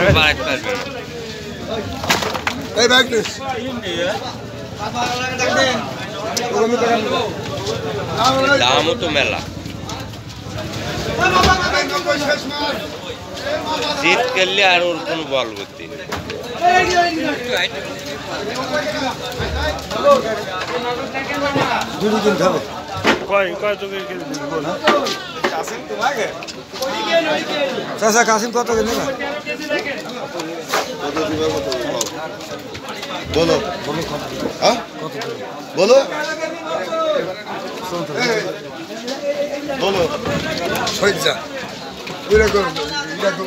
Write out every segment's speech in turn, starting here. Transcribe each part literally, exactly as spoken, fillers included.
বাড়াইতে পারবে না। এই ব্যাগ নিস দামও তো মেলা। জিত করলে আর ওর কোনো বল বুদ্ধি নেই। দুদিন খাবে কয় কয় তোকে চাচা কাসিম কত করে নেবা বলো বলো হ্যাঁ বলো বলো সজ্জা এরকম এরকম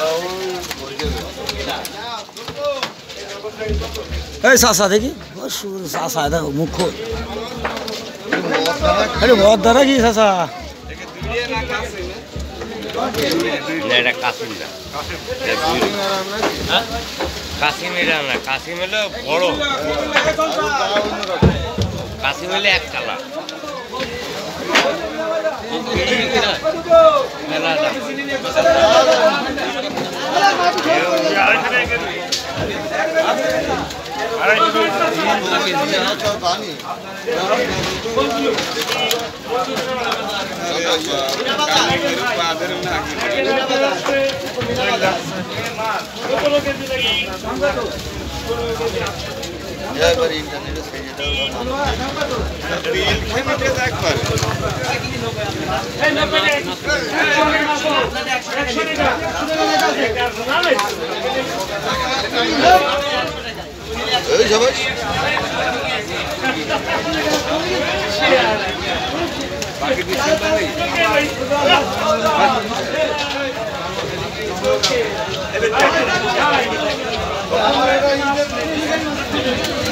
এই চাচা দেখি চাচা দেখো মুখ আরে বহুত দ্বারা কি চাচা এটা কাসিম না, কাসিম এটা না, কাসিম হলো বড়, কাসিম হলে এক কালার মেলা দাম। এই সবাই বাকি দিচ্ছেন